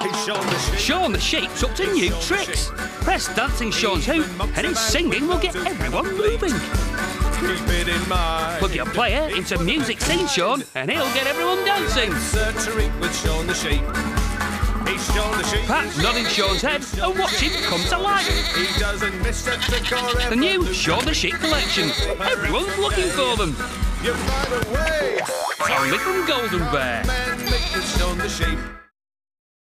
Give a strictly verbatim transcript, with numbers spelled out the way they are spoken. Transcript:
Hey, Shaun the sheep. Shaun the sheep's up to new tricks. Press dancing Shaun's hoop and his singing will get everyone moving. Keep it in mind. Plug your player into music scene Shaun and he'll get everyone dancing. Searching with Shaun the sheep. Hey, Shaun the sheep. Pat nodding Shaun's head and watch him come to life. He doesn't miss a trick or ever. The new Shaun the Sheep collection. Everyone's looking for them. You find a way. Only from Golden Bear. Man, make with Shaun the sheep.